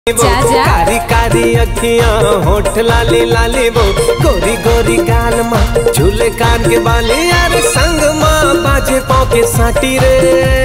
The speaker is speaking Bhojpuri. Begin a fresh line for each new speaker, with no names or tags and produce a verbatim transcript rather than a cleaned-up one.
कारी कारी अखियां होठ लाली लाली वो गोरी गोरी गाल माँ झूले कान के बाली यार संग माँ बाजे पाँव के साटी रे।